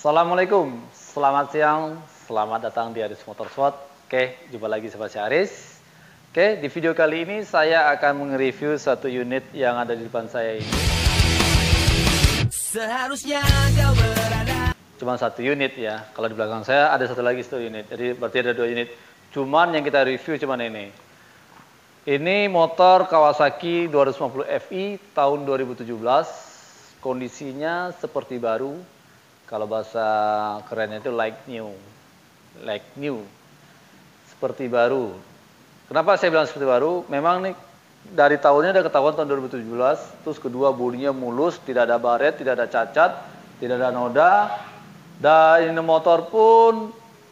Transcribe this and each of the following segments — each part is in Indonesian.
Assalamualaikum, selamat siang, selamat datang di Aris Motorsport. Oke, jumpa lagi sama saya Aris. Oke, di video kali ini saya akan nge-review satu unit yang ada di depan saya ini. Seharusnya kau berada. Cuma satu unit ya, kalau di belakang saya ada satu lagi satu unit, jadi berarti ada dua unit. Cuman yang kita review cuman ini. Ini motor Kawasaki 250 Fi tahun 2017, kondisinya seperti baru. Kalau bahasa kerennya itu like new, seperti baru. Kenapa saya bilang seperti baru? Memang nih dari tahunnya udah ketahuan tahun 2017. Terus kedua bodinya mulus, tidak ada baret, tidak ada cacat, tidak ada noda. Dan ini motor pun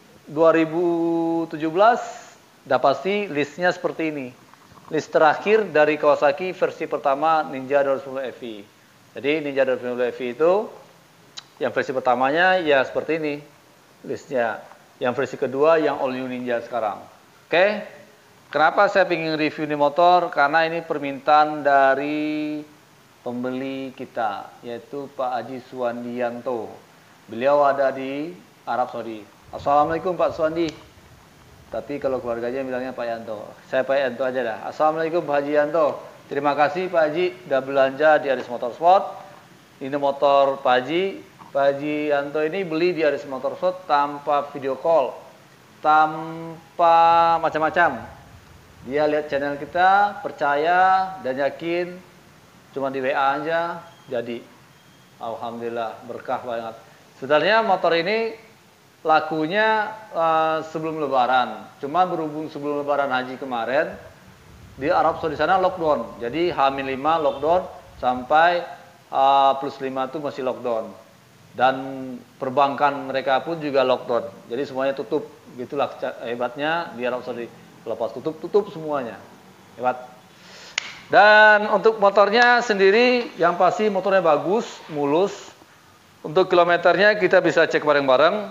2017 udah pasti listnya seperti ini. List terakhir dari Kawasaki versi pertama Ninja 250 Fi. Jadi Ninja 250 Fi itu yang versi pertamanya ya seperti ini listnya. Yang versi kedua yang all new Ninja sekarang. Oke. Kenapa saya ingin review ini motor? Karena ini permintaan dari pembeli kita, yaitu Pak Haji Suwandianto. Beliau ada di Arab Saudi. Assalamualaikum Pak Suwandi. Tapi kalau keluarganya bilangnya Pak Yanto. Saya Pak Yanto aja dah. Assalamualaikum Pak Haji Yanto. Terima kasih Pak Haji udah belanja di Aris Motorsport. Ini motor Pak Haji. Pak Haji Yanto ini beli di Aris Motorsport tanpa video call, tanpa macam-macam. Dia lihat channel kita, percaya dan yakin, cuma di WA aja jadi. Alhamdulillah berkah banget. Sebenarnya motor ini lakunya sebelum Lebaran, cuma berhubung sebelum Lebaran Haji kemarin di Arab Saudi sana lockdown. Jadi H-5 lockdown sampai +5 itu masih lockdown. Dan perbankan mereka pun juga lockdown. Jadi semuanya tutup. Gitulah hebatnya di Arab Saudi. Lepas tutup semuanya. Hebat. Dan untuk motornya sendiri yang pasti motornya bagus, mulus. Untuk kilometernya kita bisa cek bareng-bareng.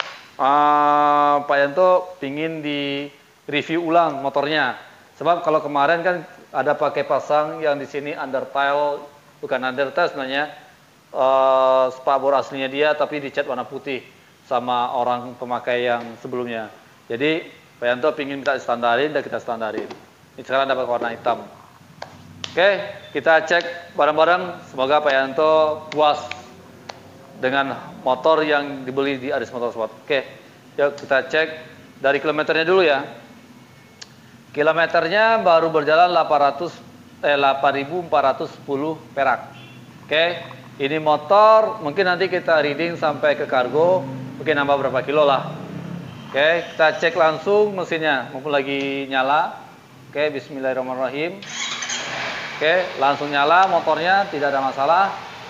Pak Yanto pingin di review ulang motornya. Sebab kalau kemarin kan ada pakai pasang yang di sini undertail, bukan undertail sebenarnya. Spakbor aslinya dia tapi dicat warna putih sama orang pemakai yang sebelumnya. Jadi Pak Yanto pingin minta standarin dan kita standarin. Ini sekarang dapat warna hitam. Oke, kita cek bareng-bareng. Semoga Pak Yanto puas dengan motor yang dibeli di Aris Motorsport. Oke, yuk kita cek dari kilometernya dulu ya. Kilometernya baru berjalan 8.410 perak. Oke. Ini motor mungkin nanti kita reading sampai ke kargo, mungkin nambah berapa kilo lah. Oke, kita cek langsung mesinnya, mumpung lagi nyala. Oke, bismillahirrahmanirrahim. Oke, langsung nyala motornya, tidak ada masalah.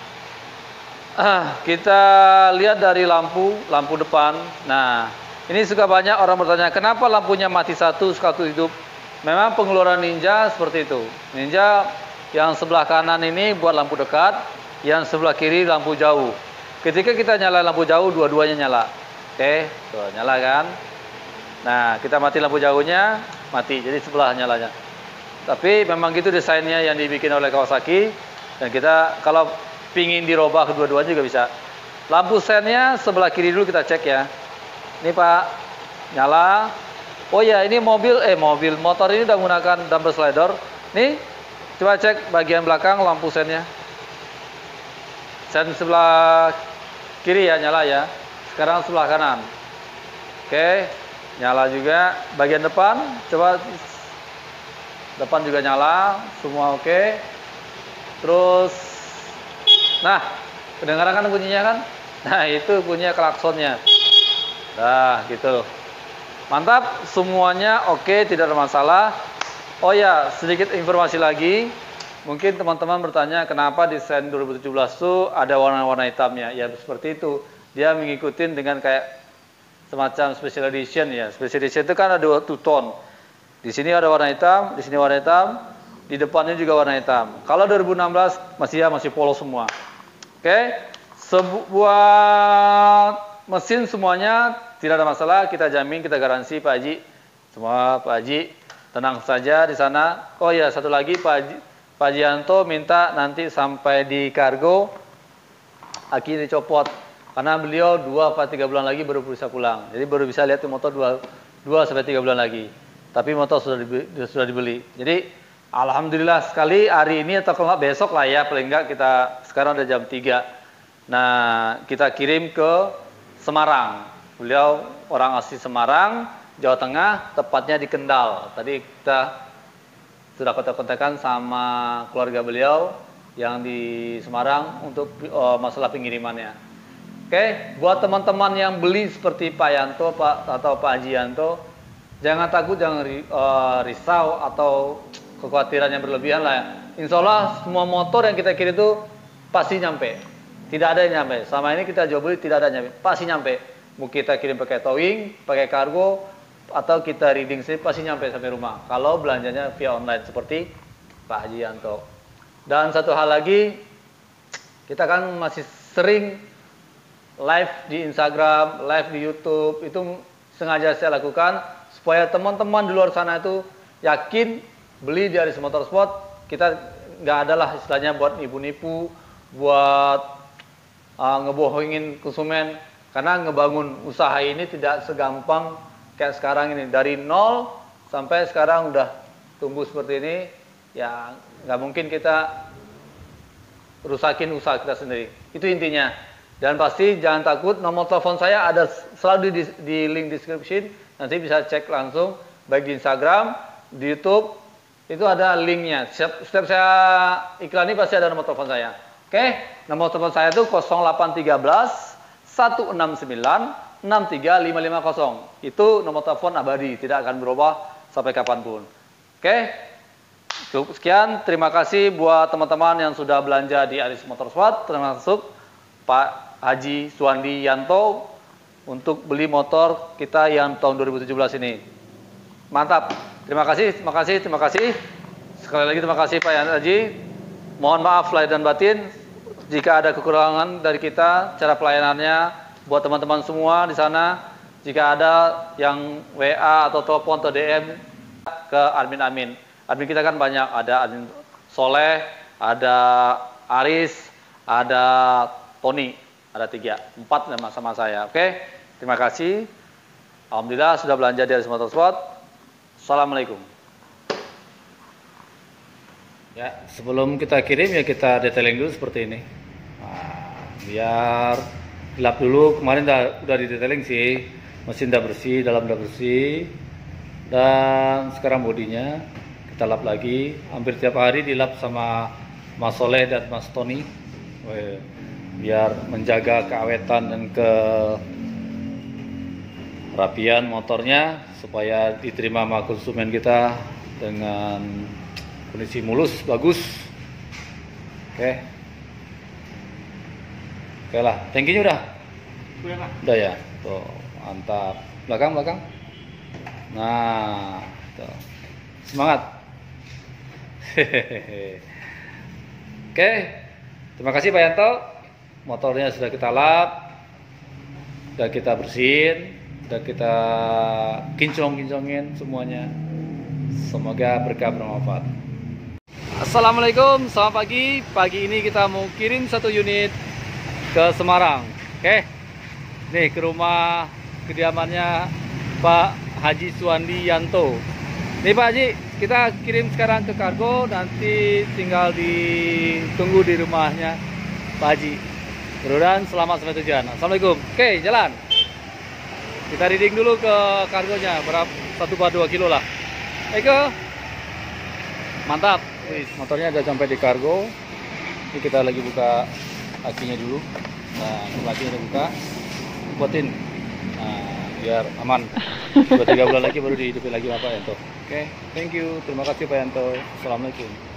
Kita lihat dari lampu depan. Nah, ini suka banyak orang bertanya, kenapa lampunya mati satu hidup? Memang pengeluaran Ninja seperti itu. Ninja yang sebelah kanan ini buat lampu dekat. Yang sebelah kiri lampu jauh. Ketika kita nyala lampu jauh, dua-duanya nyala. Oke, tuh nyala kan. Nah, kita mati lampu jauhnya, mati. Jadi sebelah nyalanya. Tapi memang gitu desainnya yang dibikin oleh Kawasaki. Dan kita kalau pingin dirubah kedua-duanya juga bisa. Lampu sennya sebelah kiri dulu kita cek ya. Ini Pak, nyala. Oh ya, ini motor ini udah menggunakan dumper slider. Nih, coba cek bagian belakang lampu sennya. Sen sebelah kiri ya nyala ya. Sekarang sebelah kanan. Oke, nyala juga. Bagian depan, coba depan juga nyala, semua oke. Terus, nah, kedengaran kan bunyinya kan? Nah itu bunyinya klaksonnya. Nah gitu. Mantap, semuanya oke, tidak ada masalah. Oh ya, sedikit informasi lagi. Mungkin teman-teman bertanya kenapa desain 2017 itu ada warna-warna hitamnya. Ya seperti itu. Dia mengikuti dengan kayak semacam special edition ya. Special edition itu kan ada two tone. Di sini ada warna hitam, di sini warna hitam, di depannya juga warna hitam. Kalau 2016 masih polos semua. Oke. Sebuah mesin semuanya tidak ada masalah, kita jamin, kita garansi Pak Haji. Semua Pak Haji tenang saja di sana. Oh ya, satu lagi Pak Haji Yanto minta nanti sampai di kargo aki dicopot. Karena beliau 2 atau 3 bulan lagi baru bisa pulang. Jadi baru bisa lihat motor 2 sampai 3 bulan lagi. Tapi motor sudah dibeli. Jadi alhamdulillah sekali hari ini atau kalau nggak besok lah ya, paling nggak kita sekarang udah jam 3. Nah, kita kirim ke Semarang. Beliau orang asli Semarang, Jawa Tengah, tepatnya di Kendal. Tadi kita sudah kontak-kontakan sama keluarga beliau yang di Semarang untuk masalah pengirimannya. Oke, buat teman-teman yang beli seperti Pak Yanto atau Pak Haji Yanto, jangan takut, jangan risau atau kekhawatiran yang berlebihan lah ya. Insya Allah semua motor yang kita kirim itu pasti nyampe. Tidak ada yang nyampe. Selama ini kita jual beli tidak ada yang nyampe. Pasti nyampe. Mau kita kirim pakai towing, pakai kargo, atau kita reading sendiri pasti nyampe sampai rumah. Kalau belanjanya via online seperti Pak Haji Yanto. Dan satu hal lagi, kita kan masih sering live di Instagram, live di YouTube. Itu sengaja saya lakukan supaya teman-teman di luar sana itu yakin beli di Aris Motorsport. Kita nggak adalah istilahnya buat nipu-nipu, buat ngebohongin konsumen. Karena ngebangun usaha ini tidak segampang kayak sekarang ini. Dari nol sampai sekarang udah tumbuh seperti ini, ya nggak mungkin kita rusakin usaha kita sendiri. Itu intinya. Dan pasti jangan takut, nomor telepon saya ada selalu di link description. Nanti bisa cek langsung, baik di Instagram, di YouTube, itu ada linknya. Setiap saya iklan ini pasti ada nomor telepon saya. Oke, nomor telepon saya itu 0813 169 63550. Itu nomor telepon abadi, tidak akan berubah sampai kapanpun. Oke, cukup sekian. Terima kasih buat teman-teman yang sudah belanja di Aris Motorsport, termasuk Pak Haji Suwandi Yanto untuk beli motor kita yang tahun 2017 ini. Mantap. Terima kasih, terima kasih, terima kasih. Sekali lagi terima kasih Pak Haji. Mohon maaf lahir dan batin jika ada kekurangan dari kita cara pelayanannya. Buat teman-teman semua di sana, jika ada yang WA atau telepon atau DM ke admin. Admin kita kan banyak, ada admin Soleh, ada Aris, ada Tony, ada 3, 4 sama saya. Oke, terima kasih. Alhamdulillah sudah belanja di Aris Motorsport. Assalamualaikum. Ya, sebelum kita kirim ya kita detailing dulu seperti ini. Nah, biar gelap dulu. Kemarin udah di detailing sih, mesin udah bersih, dalam udah bersih. Dan sekarang bodinya kita lap lagi. Hampir tiap hari dilap sama Mas Soleh dan Mas Tony, biar menjaga keawetan dan kerapian motornya supaya diterima sama konsumen kita dengan kondisi mulus, bagus. Oke. Oke lah, tankinya udah? Udah ya? Tuh, mantap. Belakang. Nah, tuh. Semangat. Hehehe. Oke, terima kasih Pak Yanto. Motornya sudah kita lap, sudah kita bersihin, sudah kita kinclongin semuanya. Semoga berkah bermanfaat. Assalamualaikum, selamat pagi. Pagi ini kita mau kirim 1 unit ke Semarang. Oke, nih ke rumah kediamannya Pak Haji Suwandi Yanto. Nih Pak Haji, kita kirim sekarang ke kargo, nanti tinggal ditunggu di rumahnya Pak Haji. Mudah-mudahan selamat sampai tujuan. Assalamualaikum. Oke, jalan. Kita reading dulu ke kargonya, berapa 1,2 kilo lah. Eko, mantap. Wih, motornya udah sampai di kargo. Ini kita lagi buka akinya dulu. Nah, akinya udah buka, buatin. Nah, biar aman. 2-3 bulan lagi baru dihidupin lagi Pak Yanto. Oke, thank you. Terima kasih Pak Yanto. Assalamualaikum.